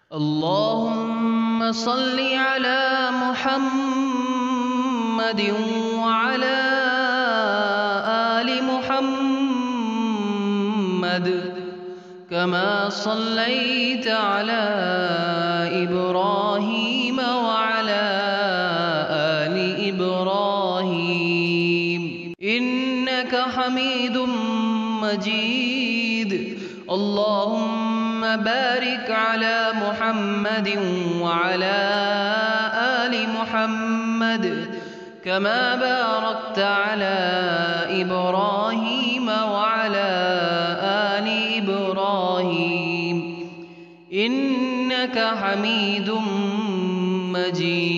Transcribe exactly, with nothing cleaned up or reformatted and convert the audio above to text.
अल्लाहुम्म सल्लि अला मुहम्मदिन व अला आलि मुहम्मद कमा सल्लैत अला इब्राहीम व अला आलि इब्राहीम इन्नका हमीदुम मजीद। अल्लाहुम्म बारिक अला मुहम्मदिन व अला आलि मुहम्मद कमा बारकत अला इब्राहीम व अला आलि इब्राहीम इन्नका हमीदुम मजीद।